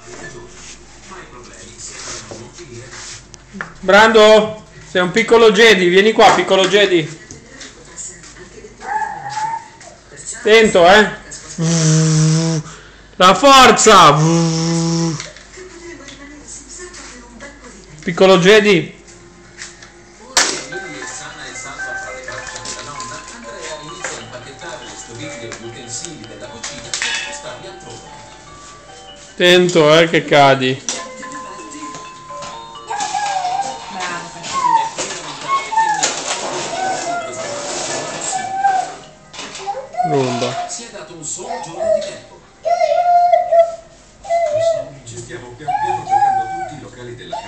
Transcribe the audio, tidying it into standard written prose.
Brando, sei un piccolo Jedi, vieni qua, piccolo Jedi. Attento, La forza! Piccolo Jedi. Attento, che cadi. Rumba. Si è dato un solo giorno di tempo. Ci stiamo pian piano giocando tutti i locali della casa.